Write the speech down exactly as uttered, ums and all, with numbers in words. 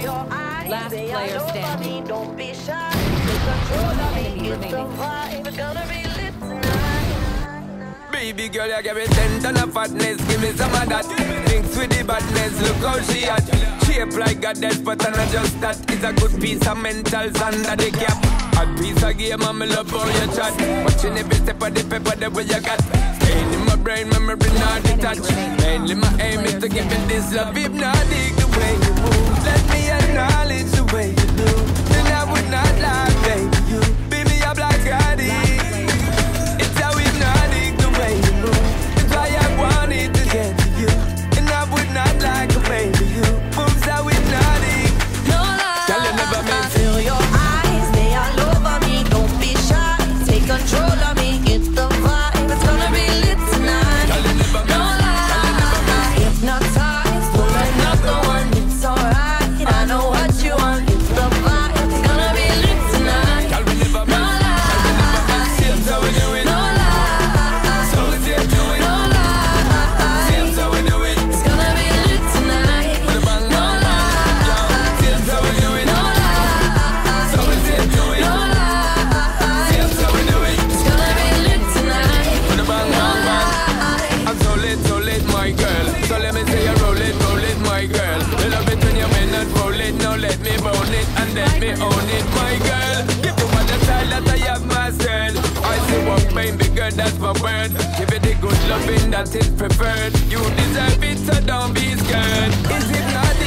your eyes. Last Say player all over standing. me, don't be shy. Take control of me. Enemy It's the remaining. vibe. It's gonna be lit tonight. Baby girl, you give me ten ton of fatness. Give me some of that. Thinks with the badness. Look how she at. Shape like goddess, but I'm not just that. It's a good piece of mentals under the cap. A piece of game, and me love how you chat. Watching every step of the paper, the way you got. Staying in my brain, memory not detached. Mainly my aim is to give it this love. If not, dig the way you move. Let me acknowledge the way you do. Then I would not lie, baby. You beat me up like I did. It's how hypnotic the way you move. It's why I wanted to get to you. And I would not like a baby. You moves how hypnotic. No lie. Girl, you never meant to. Feel your eyes, they all over me. Don't be shy. Take control of me. It's the vibe. It's gonna be lit tonight. Girl, you never No meant to. lie. Hypnotized. Pull another one. It's alright. I know what you want. It's the vibe. It's gonna be lit tonight. Girl, we never No meant lie. to. Seems how we do it. No lie. So we see it do it. No lie. Seems how we do it. It's gonna be lit tonight. With a bang, No bang, lie. bang. Seems how we do it. No lie. So we see it do it. No lie. Seems how we do it. It's gonna be lit tonight. With a bang, No bang, bang. lie. I'm so lit, so lit, my girl. So let me say you roll it, roll it, my girl. I love it when you mean not roll it. Now let me bone it and let me own it, my girl. Give you all the style that I have myself. I say what made me good, that's my word. Give it the good loving that is preferred. You deserve it, so don't be scared. Is it not